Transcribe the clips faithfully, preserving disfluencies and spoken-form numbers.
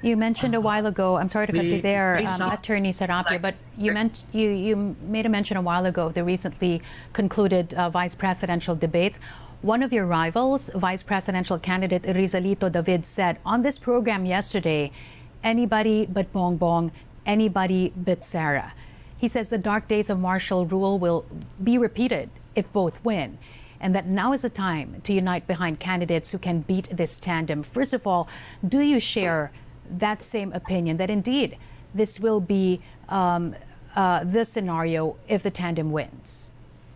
You mentioned a while ago, I'm sorry to cut you there, we um, saw- Attorney Serapio, like- but you, meant, you, you made a mention a while ago of the recently concluded uh, vice presidential debates. One of your rivals, vice presidential candidate Rizalito David, said on this program yesterday, anybody but Bongbong, anybody but Sara. He says the dark days of martial rule will be repeated if both win, and that now is the time to unite behind candidates who can beat this tandem. First of all, do you share that same opinion that indeed this will be um, uh, the scenario if the tandem wins?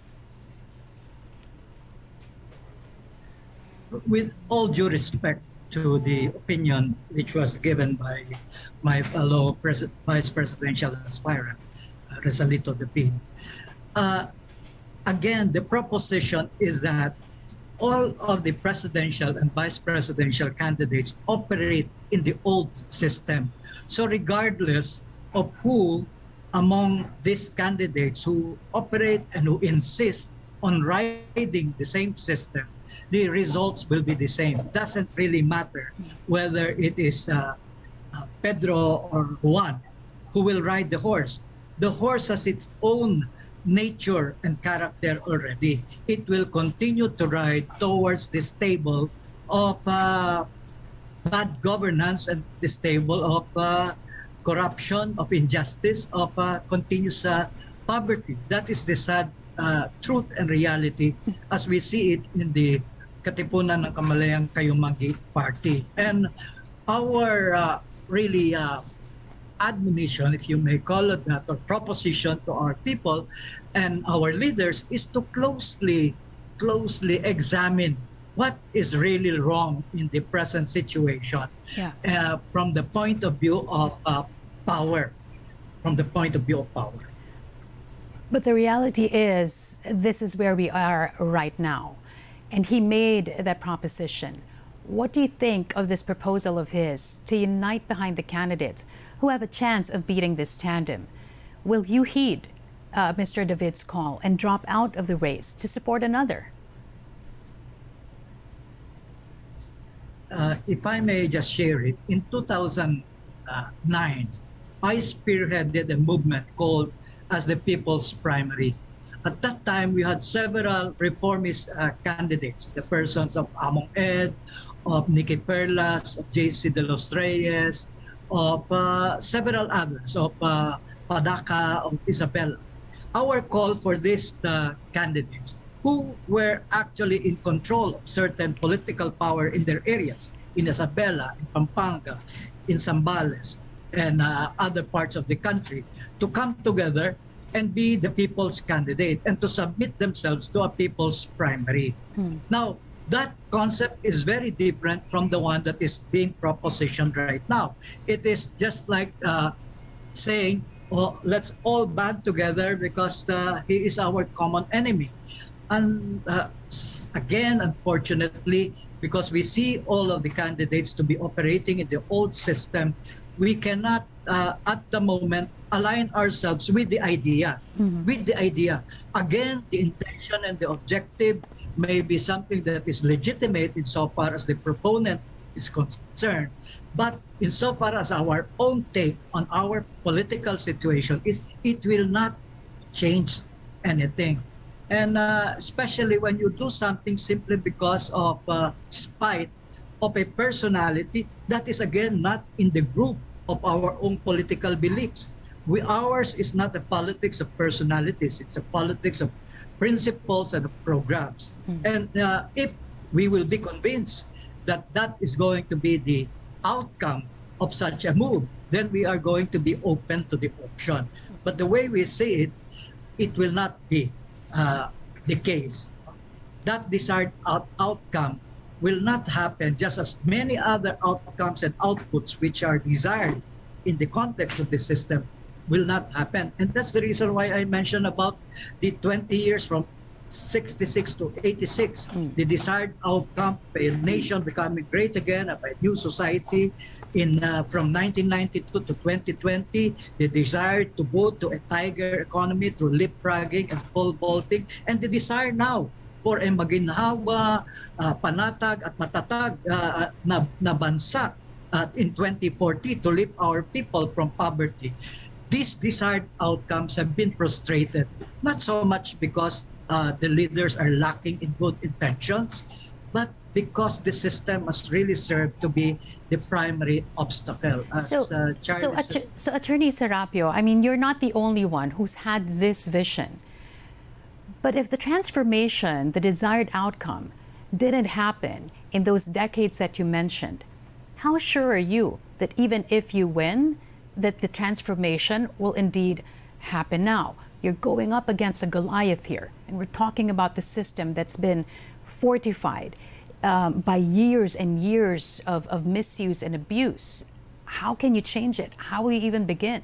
With all due respect to the opinion which was given by my fellow pres vice presidential aspirant, uh, Rizalito David, uh, again, the proposition is that all of the presidential and vice presidential candidates operate in the old system. So regardless of who among these candidates who operate and who insist on riding the same system, the results will be the same. It doesn't really matter whether it is uh, uh, Pedro or Juan who will ride the horse. The horse has its own nature and character already. It will continue to ride towards the stable of uh, bad governance and the stable of uh, corruption, of injustice, of uh, continuous uh, poverty. That is the sad uh, truth and reality as we see it in the Katipunan ng Kamalayang Kayumagi Party. And our uh, really uh, admonition, if you may call it that, or proposition to our people and our leaders is to closely, closely examine what is really wrong in the present situation, Yeah. uh, from the point of view of uh, power, from the point of view of power. But the reality is, this is where we are right now. And he made that proposition. What do you think of this proposal of his to unite behind the candidates who have a chance of beating this tandem? Will you heed uh, Mister David's call and drop out of the race to support another? Uh, if I may just share it, in two thousand nine, I spearheaded a movement called as the People's Primary. At that time, we had several reformist uh, candidates, the persons of Among Ed, of Nikki Perlas, of J C De Los Reyes, of uh, several others, of uh, Padaka, of Isabela. Our call for these uh, candidates who were actually in control of certain political power in their areas, in Isabela, in Pampanga, in Zambales, and uh, other parts of the country, to come together and be the people's candidate and to submit themselves to a people's primary. Hmm. Now, that concept is very different from the one that is being propositioned right now. It is just like uh, saying, oh, let's all band together because uh, he is our common enemy. And uh, again, unfortunately, because we see all of the candidates to be operating in the old system, we cannot, uh, at the moment, align ourselves with the idea, mm-hmm. with the idea. Again, the intention and the objective may be something that is legitimate insofar as the proponent is concerned. But insofar as our own take on our political situation is, it will not change anything. And uh, especially when you do something simply because of uh, spite of a personality that is again not in the group of our own political beliefs. We, ours is not a politics of personalities, it's a politics of principles and of programs. Mm-hmm. And uh, if we will be convinced that that is going to be the outcome of such a move, then we are going to be open to the option. But the way we see it, it will not be uh, the case. That desired out outcome will not happen, just as many other outcomes and outputs which are desired in the context of the system will not happen. And that's the reason why I mentioned about the twenty years from sixty-six to eighty-six, mm. the desired outcome of a nation becoming great again, of a new society in uh, from nineteen ninety-two to twenty twenty, the desire to go to a tiger economy through leapfrogging and pole vaulting, and the desire now for a maginhawa, uh, panatag at matatag uh, na, na bansa uh, in twenty forty to lift our people from poverty. These desired outcomes have been frustrated, not so much because uh, the leaders are lacking in good intentions, but because the system has really served to be the primary obstacle. As, so, uh, so, Charlie said. so, Attorney Serapio, I mean, you're not the only one who's had this vision. But if the transformation, the desired outcome, didn't happen in those decades that you mentioned, how sure are you that even if you win, that the transformation will indeed happen now? You're going up against a Goliath here, and we're talking about the system that's been fortified um, by years and years of, of misuse and abuse. How can you change it? How will you even begin?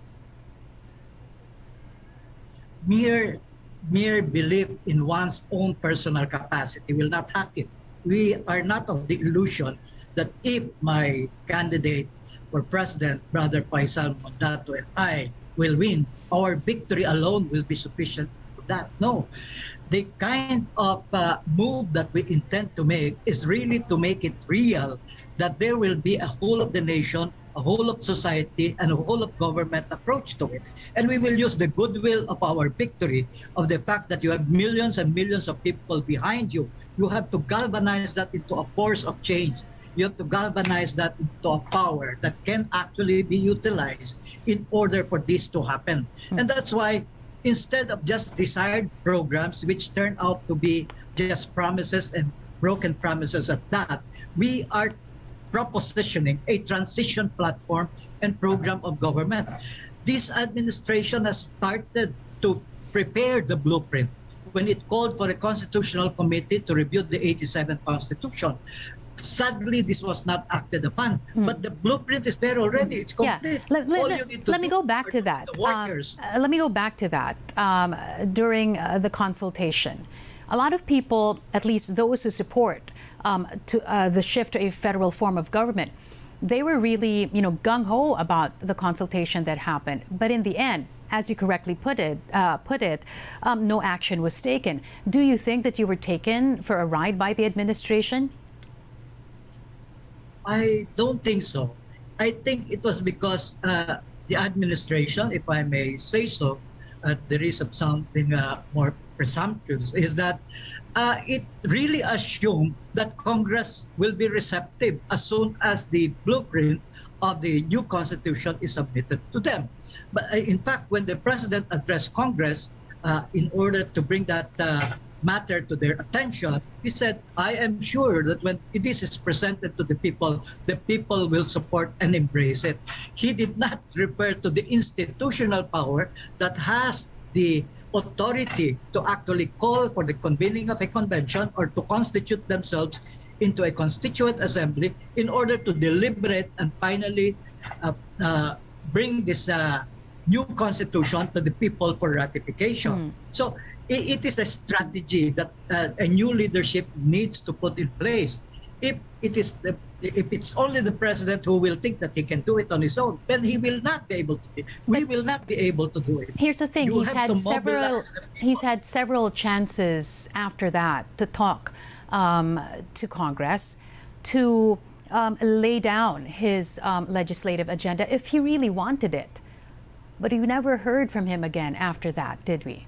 Mere, mere belief in one's own personal capacity will not hack it. We are not of the illusion that if my candidate for president, Brother Faisal Mandato, and I will win, our victory alone will be sufficient for that. No. The kind of uh, move that we intend to make is really to make it real that there will be a whole of the nation, a whole of society, and a whole of government approach to it. And we will use the goodwill of our victory, of the fact that you have millions and millions of people behind you. You have to galvanize that into a force of change. You have to galvanize that into a power that can actually be utilized in order for this to happen. Mm-hmm. And that's why instead of just desired programs, which turn out to be just promises and broken promises at that, we are propositioning a transition platform and program of government. This administration has started to prepare the blueprint when it called for a constitutional committee to review the eighty-seventh Constitution. Sadly, this was not acted upon, mm. but the blueprint is there already. It's complete. Yeah. Let, let, let me go back to that. Um, uh, let me go back to that. Um, during uh, the consultation, a lot of people, at least those who support um, to, uh, the shift to a federal form of government, they were really, you know, gung-ho about the consultation that happened. But in the end, as you correctly put it, uh, put it, um, no action was taken. Do you think that you were taken for a ride by the administration? I don't think so. I think it was because uh, the administration, if I may say so, uh, there is something uh, more presumptuous, is that uh, it really assumed that Congress will be receptive as soon as the blueprint of the new Constitution is submitted to them. But uh, in fact, when the President addressed Congress uh, in order to bring that uh, matter to their attention, he said, I am sure that when this is presented to the people, the people will support and embrace it. He did not refer to the institutional power that has the authority to actually call for the convening of a convention or to constitute themselves into a constituent assembly in order to deliberate and finally uh, uh, bring this uh, new constitution to the people for ratification. Mm. So it is a strategy that uh, a new leadership needs to put in place. If it is the, if it's only the president who will think that he can do it on his own, then he will not be able to. Be, we will not be able to do it. Here's the thing: you he's had several. He's had several chances after that to talk um, to Congress, to um, lay down his um, legislative agenda if he really wanted it. But we never heard from him again after that, did we?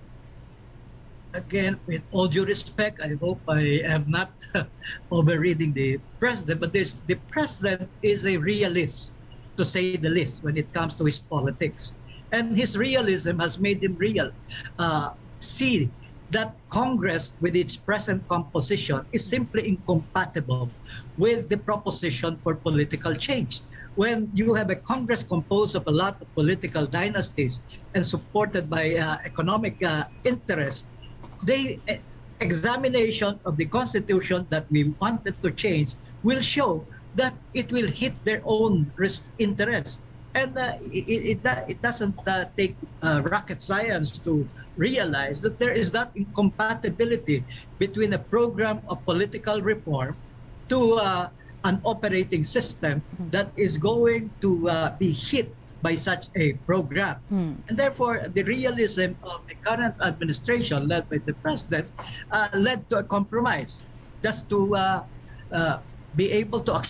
Again, with all due respect, I hope I am not overreading the president, but this, the president is a realist, to say the least, when it comes to his politics. And his realism has made him real. Uh, see that Congress, with its present composition, is simply incompatible with the proposition for political change. When you have a Congress composed of a lot of political dynasties and supported by uh, economic uh, interests, the examination of the Constitution that we wanted to change will show that it will hit their own interest. And uh, it, it, it doesn't uh, take uh, rocket science to realize that there is that incompatibility between a program of political reform to uh, an operating system that is going to uh, be hit by such a program. Hmm. And therefore, the realism of the current administration led by the president uh, led to a compromise just to uh, uh, be able to accept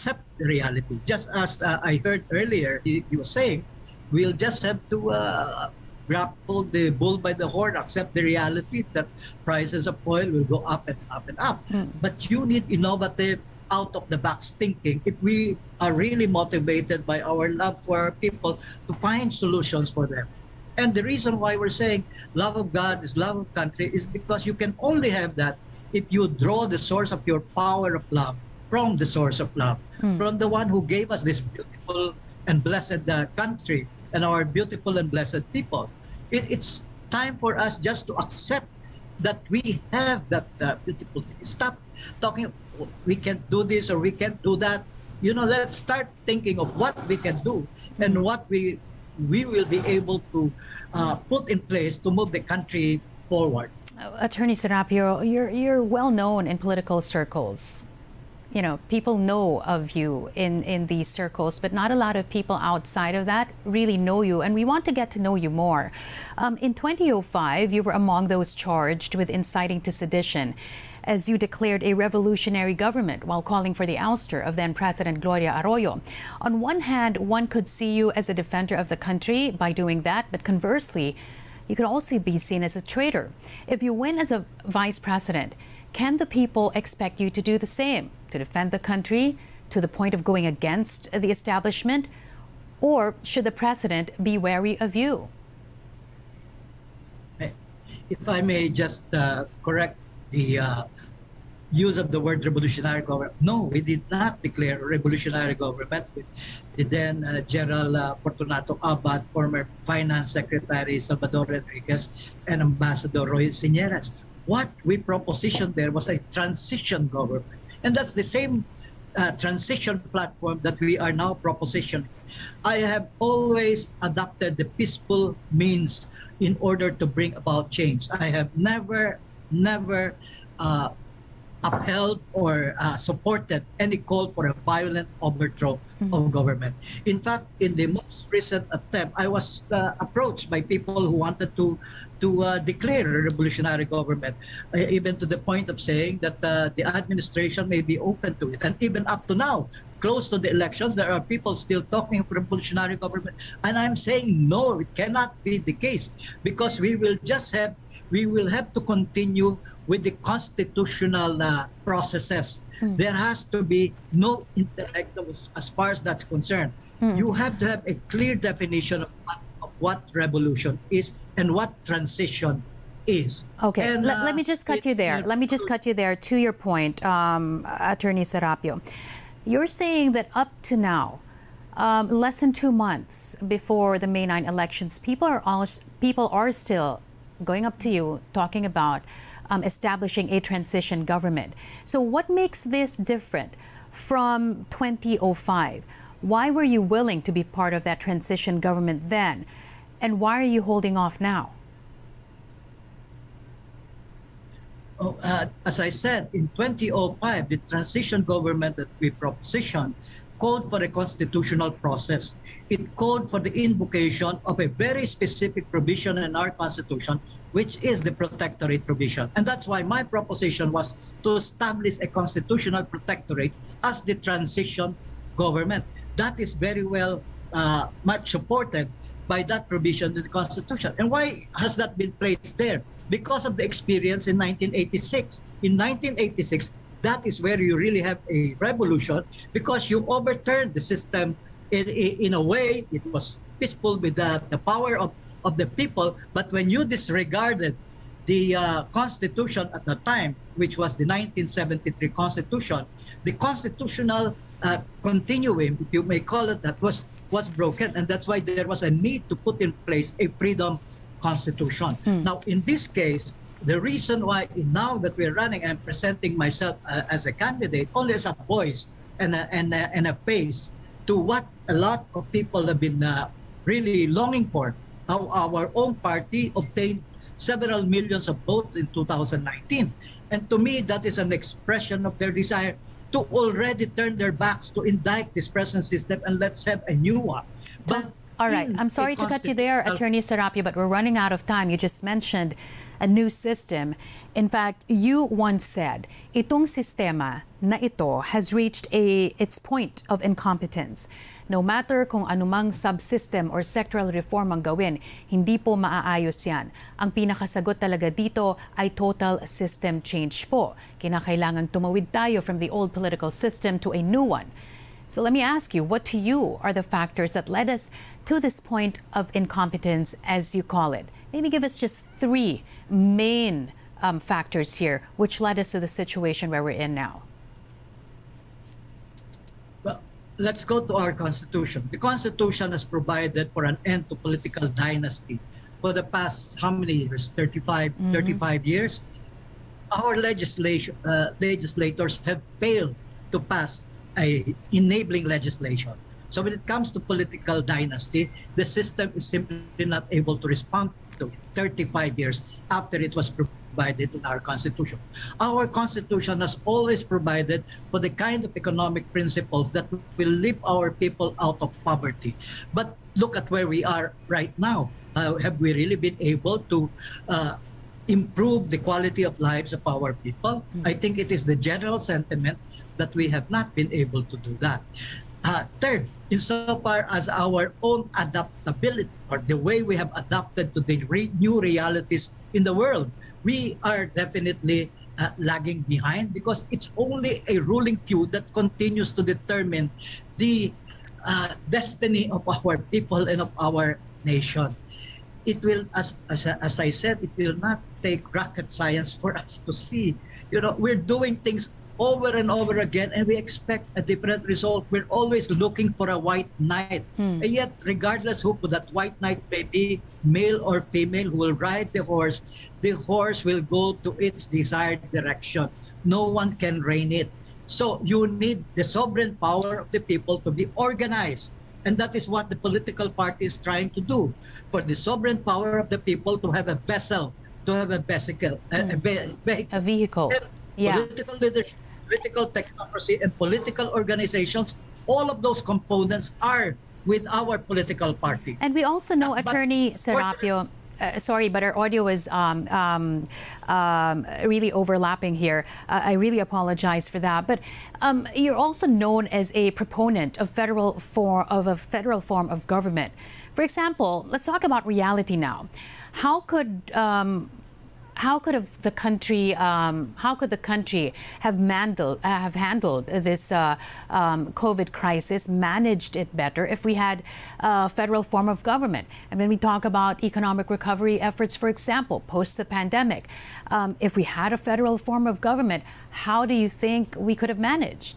the reality. Just as uh, I heard earlier, he, he was saying, we'll just have to uh, grapple the bull by the horn, accept the reality that prices of oil will go up and up and up. Mm. But you need innovative, out-of-the-box thinking if we are really motivated by our love for our people to find solutions for them. And the reason why we're saying love of God is love of country is because you can only have that if you draw the source of your power of love from the source of love, mm. from the one who gave us this beautiful and blessed uh, country and our beautiful and blessed people. It, it's time for us just to accept that we have that uh, beautiful thing. Stop talking, we can't do this or we can't do that. You know, let's start thinking of what we can do and what we we will be able to uh, put in place to move the country forward. Uh, Attorney Serapio, you're, you're well known in political circles. You know, people know of you in, in these circles, but not a lot of people outside of that really know you, and we want to get to know you more. Um, in twenty oh five, you were among those charged with inciting to sedition, as you declared a revolutionary government while calling for the ouster of then-President Gloria Arroyo. On one hand, one could see you as a defender of the country by doing that, but conversely, you could also be seen as a traitor. If you win as a vice president, can the people expect you to do the same, to defend the country to the point of going against the establishment? Or should the president be wary of you? If I may just uh, correct the uh, use of the word revolutionary government. No, we did not declare a revolutionary government with the then uh, General uh, Fortunato Abad, former Finance Secretary Salvador Rodriguez, and Ambassador Roy Sinieres. What we propositioned there was a transition government. And that's the same uh, transition platform that we are now propositioning. I have always adopted the peaceful means in order to bring about change. I have never, never uh, upheld or uh, supported any call for a violent overthrow mm-hmm. of government. In fact, in the most recent attempt, I was uh, approached by people who wanted to to uh, declare a revolutionary government, uh, even to the point of saying that uh, the administration may be open to it. And even up to now, close to the elections, there are people still talking of revolutionary government. And I'm saying, no, it cannot be the case, because we will just have, we will have to continue with the constitutional uh, processes. Mm. There has to be no intellect as far as that's concerned. Mm. You have to have a clear definition of what, of what revolution is and what transition is. Okay, and, let, uh, let me just cut it, you there. Let me just cut you there to your point, um, Attorney Serapio. You're saying that up to now, um, less than two months before the May ninth elections, people are all, people are still going up to you talking about um, establishing a transition government. So what makes this different from twenty oh five? Why were you willing to be part of that transition government then? And why are you holding off now? Oh, uh, as I said, in twenty oh five, the transition government that we propositioned called for a constitutional process. It called for the invocation of a very specific provision in our Constitution, which is the protectorate provision. And that's why my proposition was to establish a constitutional protectorate as the transition government. That is very well uh, much supported by that provision in the Constitution. And why has that been placed there? Because of the experience in nineteen eighty-six. In nineteen eighty-six, that is where you really have a revolution, because you overturned the system in, in a way. It was peaceful with the, the power of, of the people, but when you disregarded the uh, Constitution at the time, which was the nineteen seventy-three Constitution, the constitutional uh, continuum, if you may call it that, was, was broken. And that's why there was a need to put in place a freedom constitution. Mm. Now, in this case, the reason why now that we're running, I'm presenting myself uh, as a candidate only as a voice and a, and a, and a face to what a lot of people have been uh, really longing for. How our own party obtained several millions of votes in two thousand nineteen. And to me, that is an expression of their desire to already turn their backs to indict this present system and let's have a new one. But All right. in I'm sorry a to cut you there, Attorney Serapio, but we're running out of time. You just mentioned a new system. In fact, you once said, itong sistema na ito has reached a its point of incompetence. No matter kung anumang subsystem or sectoral reform ang gawin, hindi po maaayos yan. Ang pinakasagot talaga dito ay total system change po. Kinakailangan tumawid tayo from the old political system to a new one. So let me ask you, what to you are the factors that led us to this point of incompetence, as you call it? Maybe give us just three main um, factors here which led us to the situation where we're in now. Well, let's go to our Constitution. The Constitution has provided for an end to political dynasty for the past how many years? thirty-five, mm-hmm. thirty-five years. Our legislation, uh, legislators have failed to pass a enabling legislation. So when it comes to political dynasty, the system is simply not able to respond to it thirty-five years after it was provided in our Constitution. Our Constitution has always provided for the kind of economic principles that will lift our people out of poverty. But look at where we are right now. Uh, have we really been able to uh, improve the quality of lives of our people? Mm-hmm. I think it is the general sentiment that we have not been able to do that. Uh, third, insofar as our own adaptability or the way we have adapted to the re new realities in the world, we are definitely uh, lagging behind because it's only a ruling few that continues to determine the uh, destiny of our people and of our nation. It will, as, as as I said, it will not take rocket science for us to see. You know, we're doing things over and over again, and we expect a different result. We're always looking for a white knight, hmm. and yet, regardless who that white knight may be, male or female, who will ride the horse, the horse will go to its desired direction. No one can rein it. So you need the sovereign power of the people to be organized. And that is what the political party is trying to do, for the sovereign power of the people to have a vessel, to have a vehicle, mm. a, ve a vehicle. And yeah. Political leadership, political technocracy, and political organizations, all of those components are with our political party. And we also know, uh, Attorney Serapio, Uh, sorry, but our audio is um, um, um, really overlapping here. Uh, I really apologize for that. But um, you're also known as a proponent of federal form of a federal form of government. For example, let's talk about reality now. How could um, how could have the country um, how could the country have handled uh, have handled this uh, um, COVID crisis, managed it better if we had a federal form of government? And when we talk about economic recovery efforts, for example, post the pandemic, um, if we had a federal form of government, how do you think we could have managed?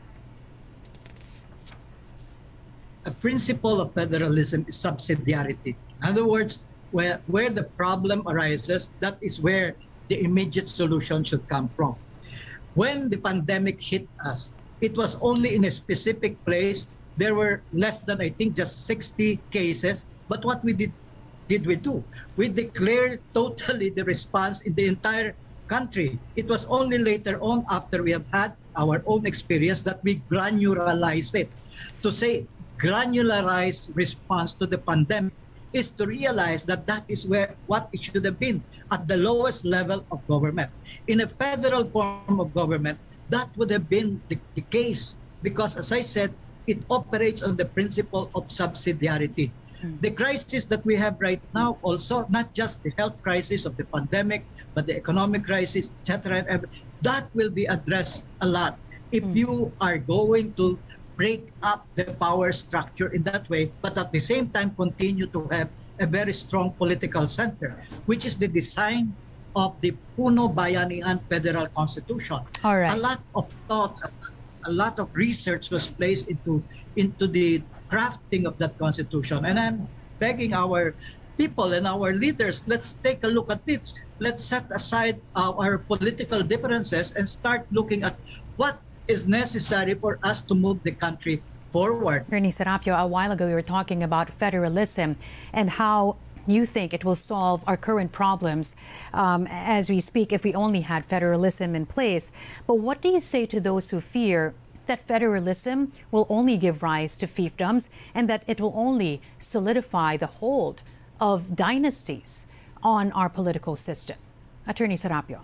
A principle of federalism is subsidiarity. In other words, Where, where the problem arises, that is where the immediate solution should come from. When the pandemic hit us, it was only in a specific place. There were less than, I think, just sixty cases. But what we did, did we do? We declared totally the response in the entire country. It was only later on, after we have had our own experience, that we granularized it. To say granularized response to the pandemic is to realize that that is where what it should have been, at the lowest level of government. In a federal form of government, that would have been the, the case, because as I said, it operates on the principle of subsidiarity. Mm. The crisis that we have right now also, not just the health crisis of the pandemic, but the economic crisis, et cetera, that will be addressed a lot if mm. you are going to break up the power structure in that way, but at the same time continue to have a very strong political center, which is the design of the Puno Bayanihan Federal Constitution. All right. A lot of thought, a lot of research was placed into, into the crafting of that Constitution. And I'm begging our people and our leaders, let's take a look at this. Let's set aside uh, our political differences and start looking at what is necessary for us to move the country forward. Attorney Serapio, a while ago you were talking about federalism and how you think it will solve our current problems um, as we speak if we only had federalism in place. But what do you say to those who fear that federalism will only give rise to fiefdoms and that it will only solidify the hold of dynasties on our political system? Attorney Serapio.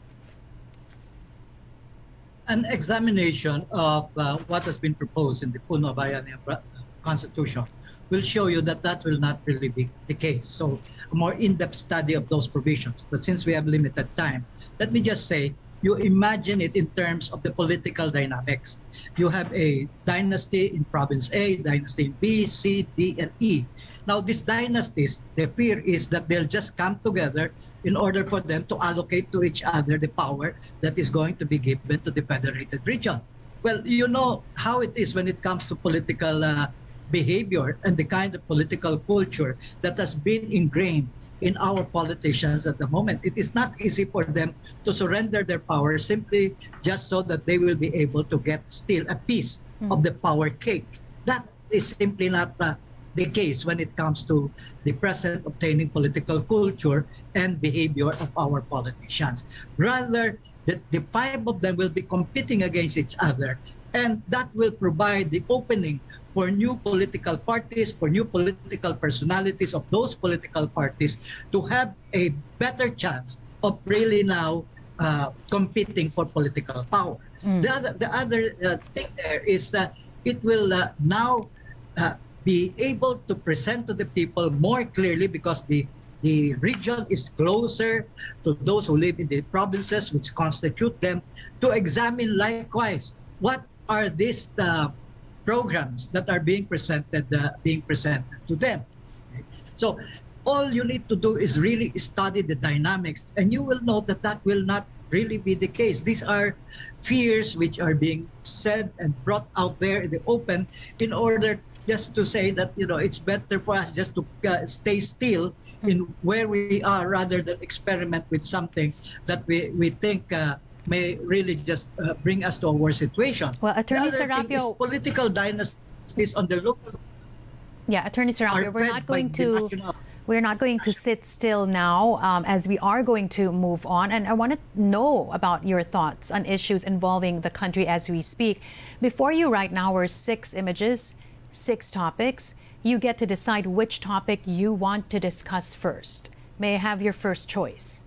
An examination of uh, what has been proposed in the Puno Bayanihan Constitution will show you that that will not really be the case. So a more in-depth study of those provisions. But since we have limited time, let me just say, you imagine it in terms of the political dynamics. You have a dynasty in province A, dynasty in B, C, D, and E. Now these dynasties, the fear is that they'll just come together in order for them to allocate to each other the power that is going to be given to the federated region. Well, you know how it is when it comes to political uh, behavior and the kind of political culture that has been ingrained in our politicians at the moment. It is not easy for them to surrender their power simply just so that they will be able to get still a piece mm. of the power cake. That is simply not uh, the case when it comes to the present obtaining political culture and behavior of our politicians. Rather, the, the five of them will be competing against each other, and that will provide the opening for new political parties, for new political personalities of those political parties to have a better chance of really now uh, competing for political power. Mm. The other, the other uh, thing there is that it will uh, now uh, be able to present to the people more clearly, because the The region is closer to those who live in the provinces which constitute them, to examine likewise what are these uh, programs that are being presented uh, being presented to them. Okay? So all you need to do is really study the dynamics, and you will know that that will not really be the case. These are fears which are being said and brought out there in the open in order just to say that, you know, it's better for us just to uh, stay still in where we are rather than experiment with something that we, we think uh, may really just uh, bring us to a worse situation. Well, Attorney Serapio, political dynasties on the local. Yeah, Attorney Serapio, we're not going to we're not going to sit still now, um, as we are going to move on. And I want to know about your thoughts on issues involving the country as we speak. Before you right now are six images, six topics. You get to decide which topic you want to discuss first. May I have your first choice?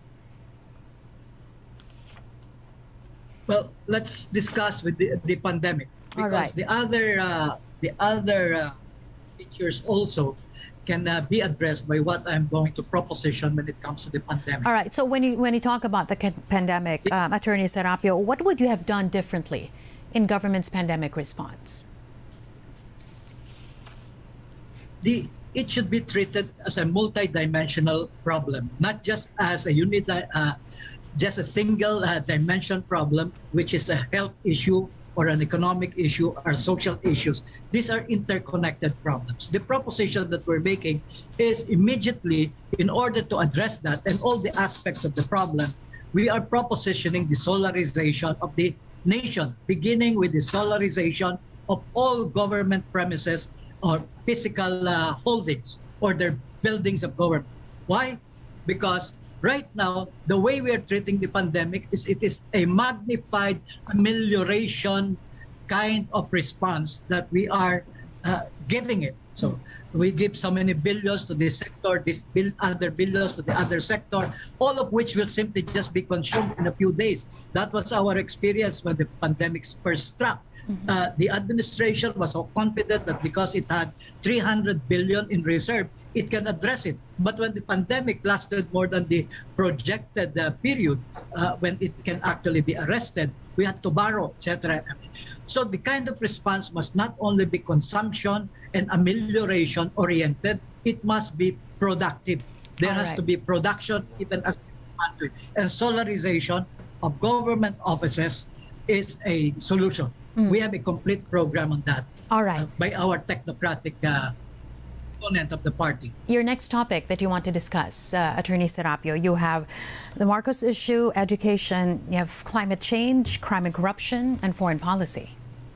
Well, let's discuss with the, the pandemic, because right. the other uh, the other uh, features also can uh, be addressed by what I'm going to proposition when it comes to the pandemic. All right. So when you when you talk about the pandemic, um, Attorney Serapio, what would you have done differently in government's pandemic response? The, it should be treated as a multi-dimensional problem, not just as a unit, uh, just a single uh, dimension problem, which is a health issue or an economic issue or social issues. These are interconnected problems. The proposition that we're making is immediately, in order to address that and all the aspects of the problem, we are propositioning the solarization of the nation, beginning with the solarization of all government premises or physical uh, holdings or their buildings of government. Why? Because right now, the way we are treating the pandemic is it is a magnified amelioration kind of response that we are uh, giving it. So we give so many billions to this sector, this bill, other billions to the other sector, all of which will simply just be consumed in a few days. That was our experience when the pandemic first struck. Mm-hmm. uh, the administration was so confident that because it had three hundred billion in reserve, it can address it. But when the pandemic lasted more than the projected uh, period, uh, when it can actually be arrested, we had to borrow, et cetera. So the kind of response must not only be consumption and amelioration oriented, it must be productive. There All has right. to be production even as we and solarization of government offices is a solution. Mm. We have a complete program on that. All right. Uh, by our technocratic uh, of the party. Your next topic that you want to discuss, uh, Attorney Serapio, you have the Marcos issue, education, you have climate change, crime and corruption, and foreign policy.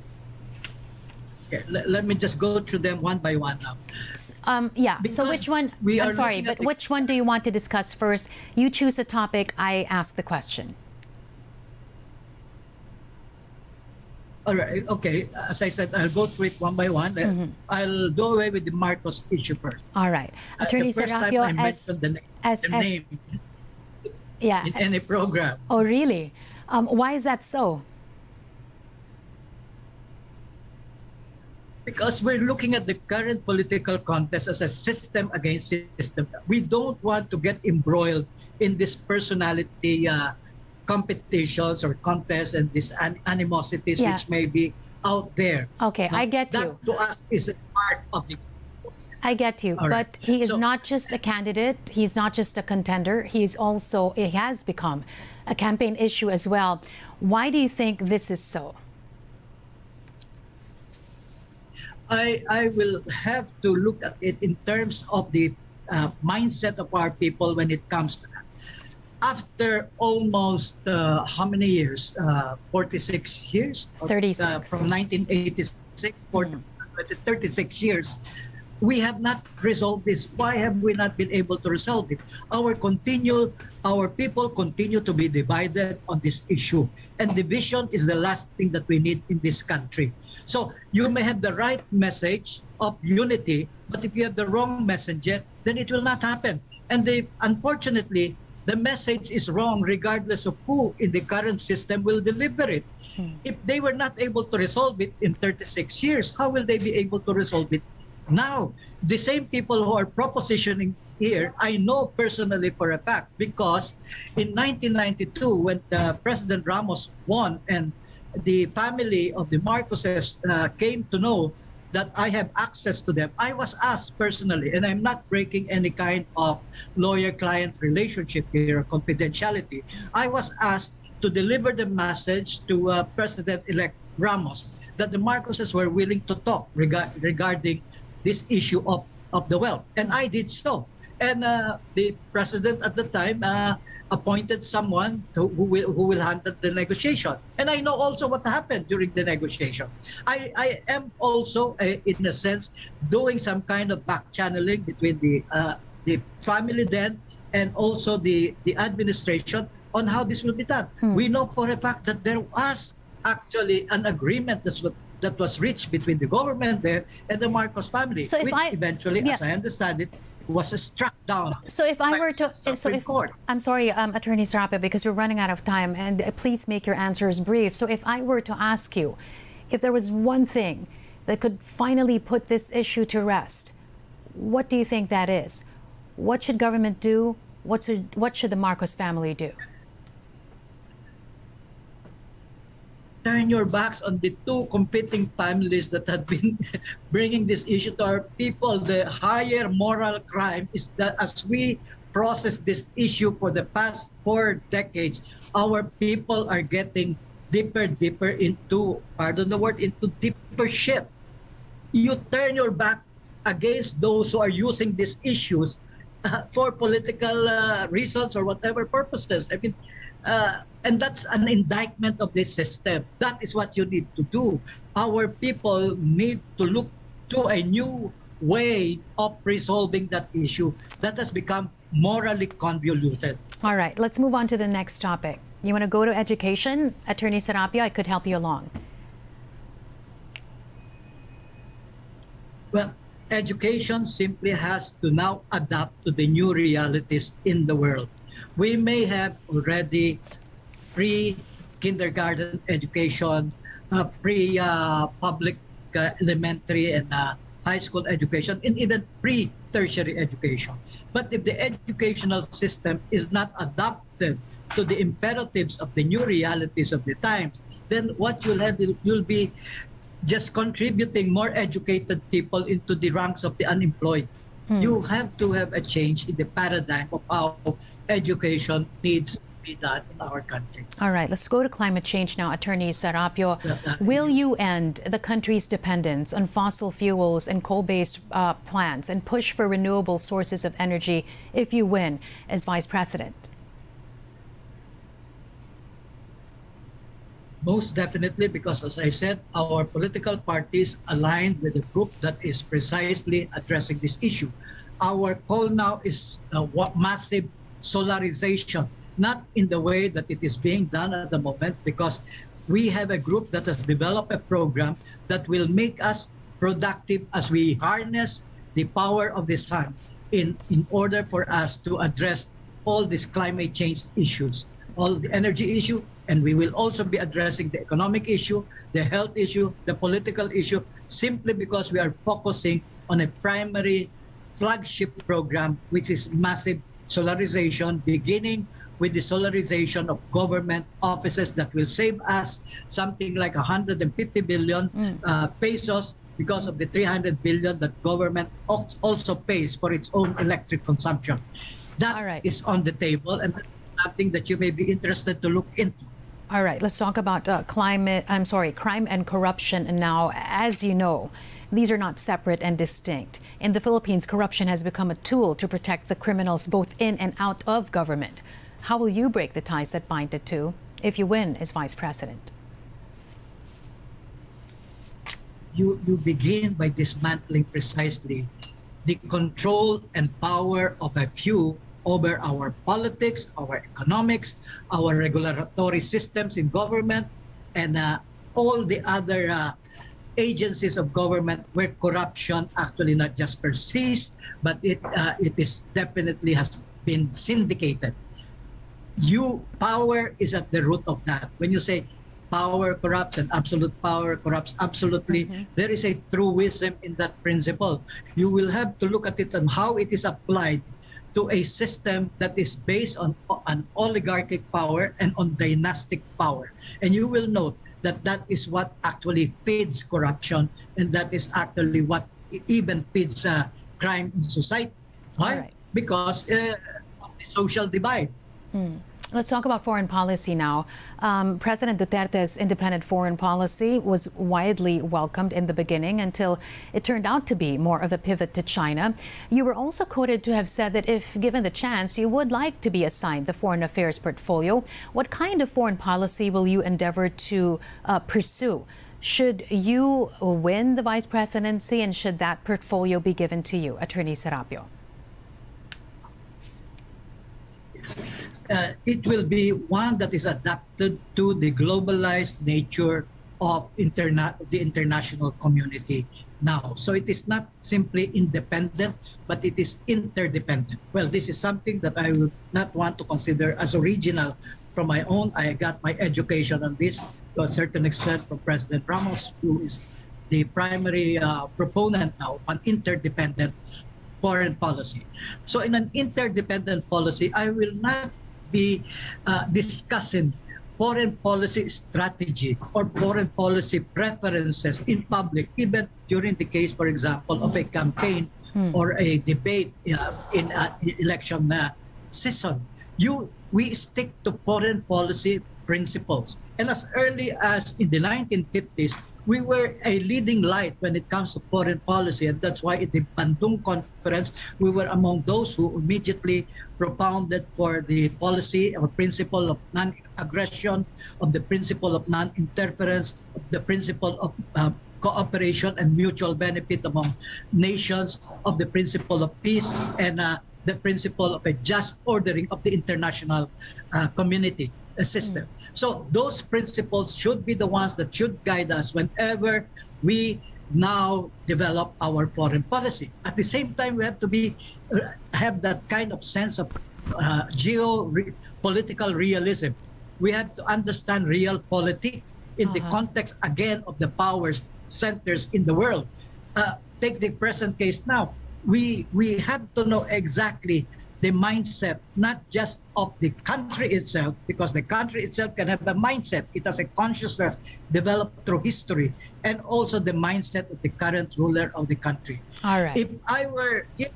Okay, let, let me just go through them one by one now. Um, yeah, because so which one, I'm sorry, but which one do you want to discuss first? You choose a topic, I ask the question. All right. Okay. As I said, I'll go through it one by one. Mm-hmm. I'll do away with the Marcos issue first. All right. Attorney uh, the first Serapio, time I as, mentioned the, name, as, the as, name yeah. in any program. Oh, really? Um, why is that so? Because we're looking at the current political contest as a system against system. We don't want to get embroiled in this personality uh, competitions or contests and these an animosities yeah. which may be out there. Okay, now, I get that you. To us is a part of the I get you, right. But he is so, not just a candidate, he's not just a contender, he's also, it has become a campaign issue as well. Why do you think this is so? I, I will have to look at it in terms of the uh, mindset of our people when it comes to that. After almost uh, how many years? Uh, forty-six years? thirty-six. Uh, from nineteen eighty-six, forty, mm. thirty-six years. We have not resolved this. Why have we not been able to resolve it? Our continue, our people continue to be divided on this issue. And division is the last thing that we need in this country. So you may have the right message of unity, but if you have the wrong messenger, then it will not happen. And they, unfortunately, the message is wrong regardless of who in the current system will deliver it. Hmm. If they were not able to resolve it in thirty-six years, how will they be able to resolve it now? The same people who are propositioning here, I know personally for a fact, because in nineteen ninety-two, when uh, President Ramos won and the family of the Marcoses uh, came to know that I have access to them, I was asked personally, and I'm not breaking any kind of lawyer-client relationship here or confidentiality. I was asked to deliver the message to uh, President-elect Ramos that the Marcoses were willing to talk rega regarding this issue of, of the wealth. And I did so. And uh, the president at the time uh, appointed someone to, who, will, who will handle the negotiation. And I know also what happened during the negotiations. I, I am also, uh, in a sense, doing some kind of back channeling between the, uh, the family then and also the, the administration on how this will be done. Hmm. We know for a fact that there was actually an agreement that's what that was reached between the government there and the Marcos family, so which I, eventually, yeah. as I understand it, was struck down. So if I were to, so if, Court. I'm sorry, um, Attorney Serapio, because we're running out of time, and uh, please make your answers brief. So if I were to ask you, if there was one thing that could finally put this issue to rest, what do you think that is? What should government do? What should, what should the Marcos family do? Turn your backs on the two competing families that have been bringing this issue to our people. The higher moral crime is that as we process this issue for the past four decades, our people are getting deeper, deeper into, pardon the word, into deeper shit. You turn your back against those who are using these issues uh, for political uh, reasons or whatever purposes. I mean, uh, and that's an indictment of this system. That is what you need to do. Our people need to look to a new way of resolving that issue that has become morally convoluted. All right, let's move on to the next topic. You want to go to education? Attorney Serapio, I could help you along. Well, education simply has to now adapt to the new realities in the world. We may have already pre-kindergarten education, uh, pre-public uh, uh, elementary and uh, high school education, and even pre-tertiary education. But if the educational system is not adapted to the imperatives of the new realities of the times, then what you'll have, you'll be just contributing more educated people into the ranks of the unemployed. Hmm. You have to have a change in the paradigm of how education needs to be done in our country. All right, let's go to climate change now. Attorney Serapio, will you end the country's dependence on fossil fuels and coal-based uh, plants and push for renewable sources of energy if you win as Vice President? Most definitely, because as I said, our political parties aligned with a group that is precisely addressing this issue. Our call now is uh, what massive solarization, not in the way that it is being done at the moment, because we have a group that has developed a program that will make us productive as we harness the power of the sun in, in order for us to address all these climate change issues, all the energy issue, and we will also be addressing the economic issue, the health issue, the political issue, simply because we are focusing on a primary flagship program, which is massive solarization, beginning with the solarization of government offices that will save us something like one hundred fifty billion mm. uh, pesos because of the three hundred billion that government also pays for its own electric consumption. That right. is on the table, and that's something that you may be interested to look into. All right, let's talk about uh, climate, I'm sorry, crime and corruption. And now, as you know, these are not separate and distinct. In the Philippines, corruption has become a tool to protect the criminals both in and out of government. How will you break the ties that bind the two if you win as vice president? You, you begin by dismantling precisely the control and power of a few over our politics, our economics, our regulatory systems in government, and uh, all the other uh, agencies of government where corruption actually not just persists, but it uh, it is definitely has been syndicated. You power is at the root of that. When you say power corrupts and absolute power corrupts absolutely, mm-hmm. there is a truism in that principle. You will have to look at it and how it is applied to a system that is based on an oligarchic power and on dynastic power. And you will note that that is what actually feeds corruption, and that is actually what even feeds uh, crime in society. Why? Right. Because uh, of the social divide. Hmm. Let's talk about foreign policy now. Um, President Duterte's independent foreign policy was widely welcomed in the beginning until it turned out to be more of a pivot to China. You were also quoted to have said that if given the chance, you would like to be assigned the foreign affairs portfolio. What kind of foreign policy will you endeavor to uh, pursue? Should you win the vice presidency, and should that portfolio be given to you, Attorney Serapio? Uh, it will be one that is adapted to the globalized nature of interna the international community now. So it is not simply independent, but it is interdependent. Well, this is something that I would not want to consider as original from my own. I got my education on this to a certain extent from President Ramos, who is the primary uh, proponent now on interdependent foreign policy. So in an interdependent policy, I will not be uh, discussing foreign policy strategy or foreign policy preferences in public, even during the case, for example, of a campaign hmm. or a debate uh, in an election uh, season. You, we stick to foreign policy principles. And as early as in the nineteen fifties, we were a leading light when it comes to foreign policy. And that's why in the Bandung Conference, we were among those who immediately propounded for the policy or principle of non-aggression, of the principle of non-interference, of the principle of uh, cooperation and mutual benefit among nations, of the principle of peace, and uh, the principle of a just ordering of the international uh, community system. Mm. So those principles should be the ones that should guide us whenever we now develop our foreign policy. At the same time, we have to be uh, have that kind of sense of uh, geopolitical realism. We have to understand realpolitik in uh-huh. the context, again, of the power centers in the world. Uh, take the present case now. We, we have to know exactly the mindset, not just of the country itself, because the country itself can have a mindset. It has a consciousness developed through history, and also the mindset of the current ruler of the country. All right. If I were, if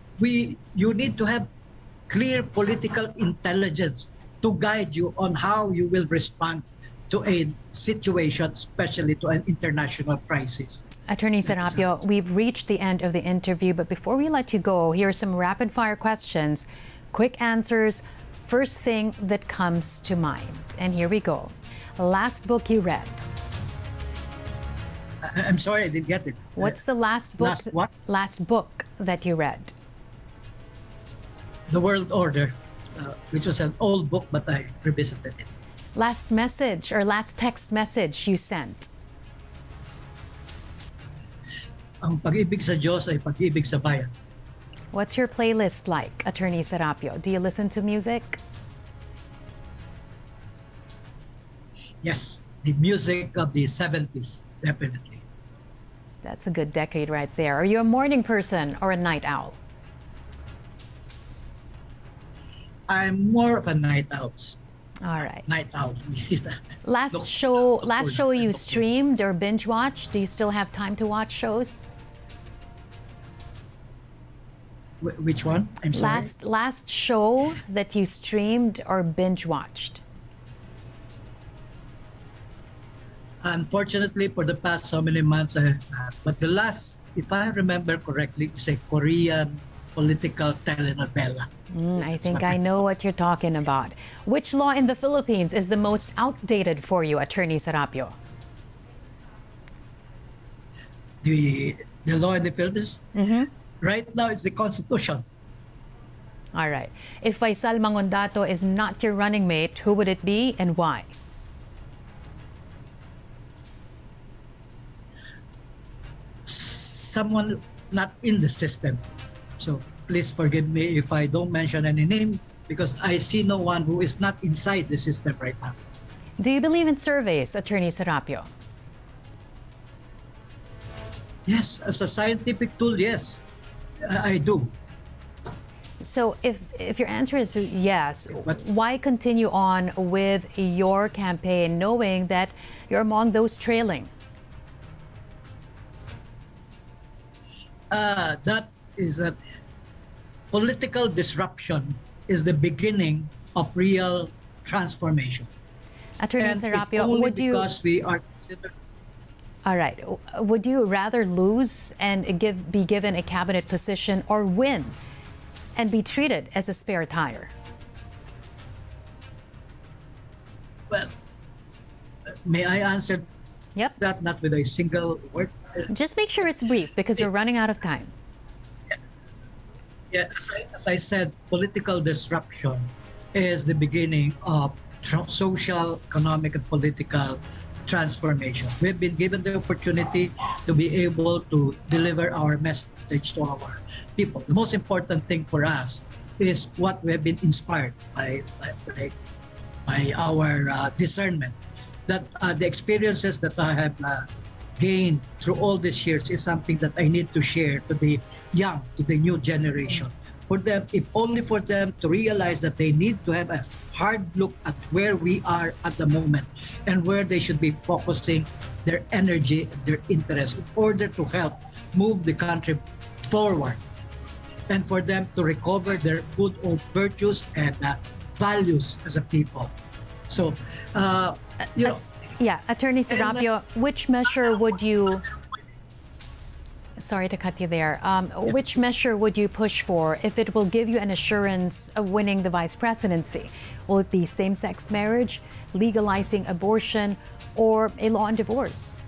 we, you need to have clear political intelligence to guide you on how you will respond to a situation, especially to an international crisis. Attorney Serapio, we've reached the end of the interview, but before we let you go, here are some rapid fire questions. Quick answers, first thing that comes to mind. And here we go. Last book you read? I'm sorry, I didn't get it. What's the last book? Last what? Last book that you read? The World Order, uh, which was an old book, but I revisited it. Last message or last text message you sent? Ang pag-ibig sa Diyos ay pag-ibig sa bayan. What's your playlist like, Attorney Serapio? Do you listen to music? Yes, the music of the seventies, definitely. That's a good decade right there. Are you a morning person or a night owl? I'm more of a night owl. All right. Night owl. Is that? Last Look, show, look last for show that. you Look for that. streamed or binge watched? Do you still have time to watch shows? Wh- Which one? I'm sorry. Last last show that you streamed or binge watched? Unfortunately, for the past so many months, I have not. But the last, if I remember correctly, is a Korean political telenovela. Mm, I That's think what I I know saw. what you're talking about. Which law in the Philippines is the most outdated for you, Attorney Serapio? The, the law in the Philippines, Mm-hmm. right now, is the Constitution. All right. If Faisal Mangondato is not your running mate, who would it be and why? Someone not in the system. So please forgive me if I don't mention any name because I see no one who is not inside the system right now. Do you believe in surveys, Attorney Serapio? Yes, as a scientific tool, yes, I, I do. So if if your answer is yes, But- why continue on with your campaign knowing that you're among those trailing? Uh, that is that political disruption is the beginning of real transformation. Attorney And Serapio, it's only would you because we are considered. All right. Would you rather lose and give be given a cabinet position or win and be treated as a spare tire? Well, may I answer Yep. that not with a single word? Just make sure it's brief because we're running out of time. Yeah, as I, as I said, political disruption is the beginning of tr- social, economic, and political transformation. We've been given the opportunity to be able to deliver our message to our people. The most important thing for us is what we have been inspired by, by, by, by our uh, discernment. That uh, the experiences that I have uh, gained through all these years is something that I need to share to the young, to the new generation. For them, if only for them to realize that they need to have a hard look at where we are at the moment and where they should be focusing their energy and their interest in order to help move the country forward and for them to recover their good old virtues and uh, values as a people. So, uh, you know, Yeah, Attorney Serapio, which measure would you, sorry to cut you there, um, which measure would you push for if it will give you an assurance of winning the vice presidency? Will it be same-sex marriage, legalizing abortion, or a law on divorce?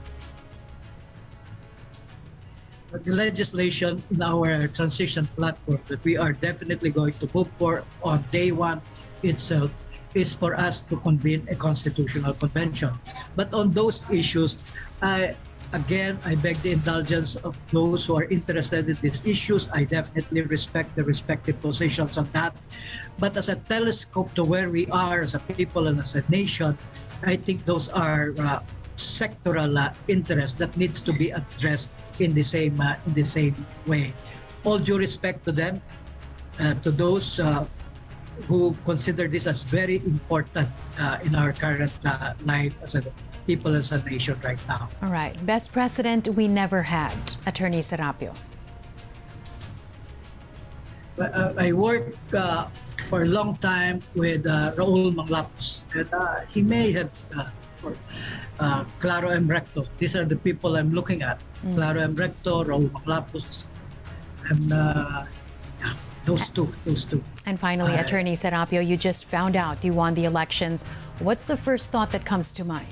the legislation in our transition platform that we are definitely going to move for on day one itself is for us to convene a constitutional convention. But on those issues, I, again, I beg the indulgence of those who are interested in these issues. I definitely respect the respective positions on that. But as a telescope to where we are as a people and as a nation, I think those are uh, sectoral uh, interests that needs to be addressed in the same uh, in the same way. All due respect to them, uh, to those uh, who consider this as very important uh, in our current uh, life as a people, as a nation right now. All right. Best president we never had, Attorney Serapio. Uh, I worked uh, for a long time with uh, Raul Manglapos, and uh, he may have, uh, or, uh, Claro M. Recto. These are the people I'm looking at. Mm. Claro M. Recto, Raul Manglapos, and uh, yeah, those two, those two. And finally, uh, Attorney Serapio, you just found out you won the elections. What's the first thought that comes to mind?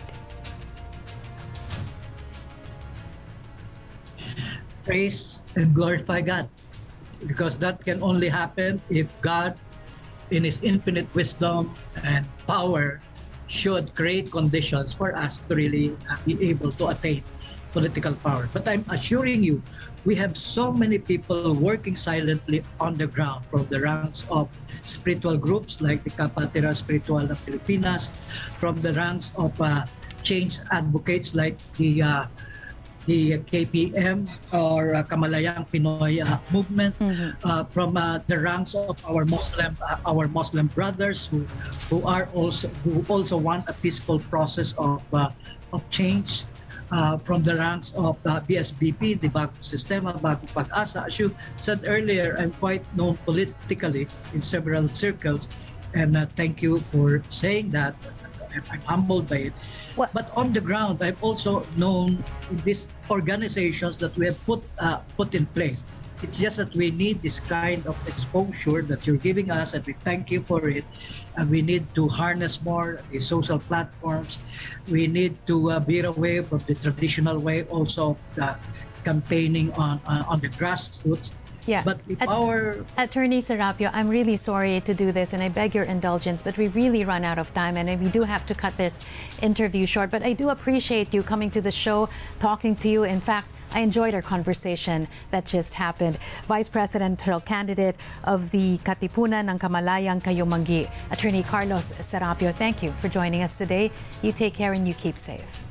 Praise and glorify God, because that can only happen if God, in His infinite wisdom and power, should create conditions for us to really uh, be able to attain political power. But I'm assuring you, we have so many people working silently on the ground from the ranks of spiritual groups like the Kapatiran Spiritual ng Pilipinas, from the ranks of uh, change advocates like the uh, the K P M or uh, Kamalayang Pinoy uh, movement, mm-hmm. uh, from uh, the ranks of our Muslim uh, our Muslim brothers who who are also who also want a peaceful process of uh, of change. Uh, from the ranks of uh, B S B P, the Bagong Sistema, Bagong Pag-asa. As you said earlier, I'm quite known politically in several circles, and uh, thank you for saying that. I'm humbled by it. What? But on the ground, I've also known these organizations that we have put uh, put in place. It's just that we need this kind of exposure that you're giving us, and we thank you for it. And we need to harness more the social platforms. We need to uh, veer away from the traditional way also of uh, campaigning on, on on the grassroots. Yeah. But if At our Attorney Serapio, I'm really sorry to do this, and I beg your indulgence, but we really run out of time, and we do have to cut this interview short. But I do appreciate you coming to the show, talking to you. In fact, I enjoyed our conversation that just happened. Vice Presidential Candidate of the Katipunan ng Kamalayang Kayumanggi, Attorney Carlos Serapio, thank you for joining us today. You take care and you keep safe.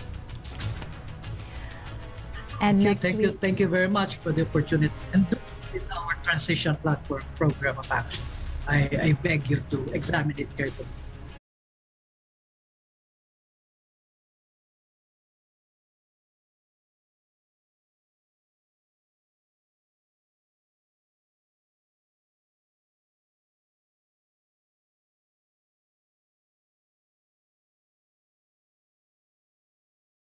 And okay, next thank week, you, thank you very much for the opportunity. And in our transition platform program of action, I, I beg you to examine it carefully.